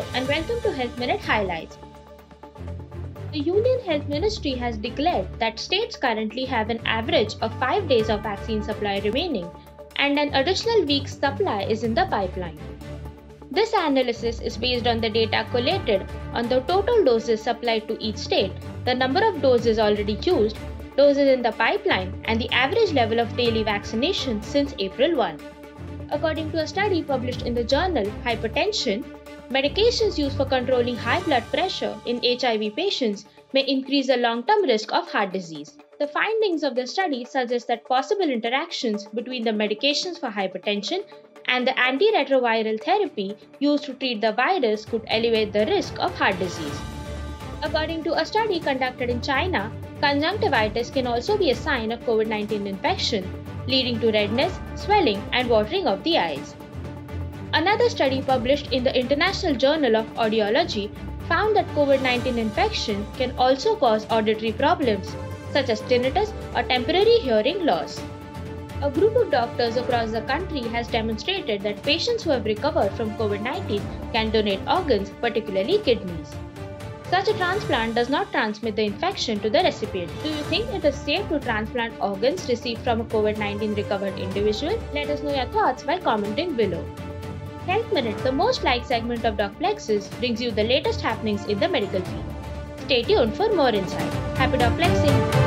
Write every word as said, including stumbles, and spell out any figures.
Hello and welcome to Health Minute Highlights. The Union Health Ministry has declared that states currently have an average of five days of vaccine supply remaining and an additional week's supply is in the pipeline. This analysis is based on the data collated on the total doses supplied to each state, the number of doses already used, doses in the pipeline, and the average level of daily vaccination since April first. According to a study published in the journal Hypertension, medications used for controlling high blood pressure in H I V patients may increase the long-term risk of heart disease. The findings of the study suggest that possible interactions between the medications for hypertension and the antiretroviral therapy used to treat the virus could elevate the risk of heart disease. According to a study conducted in China, conjunctivitis can also be a sign of COVID nineteen infection, leading to redness, swelling, and watering of the eyes. Another study published in the International Journal of Audiology found that COVID nineteen infection can also cause auditory problems, such as tinnitus or temporary hearing loss. A group of doctors across the country has demonstrated that patients who have recovered from COVID nineteen can donate organs, particularly kidneys. Such a transplant does not transmit the infection to the recipient. Do you think it is safe to transplant organs received from a COVID nineteen recovered individual? Let us know your thoughts by commenting below. Health Minute, the most liked segment of DocPlexus, brings you the latest happenings in the medical field. Stay tuned for more insight. Happy DocPlexing!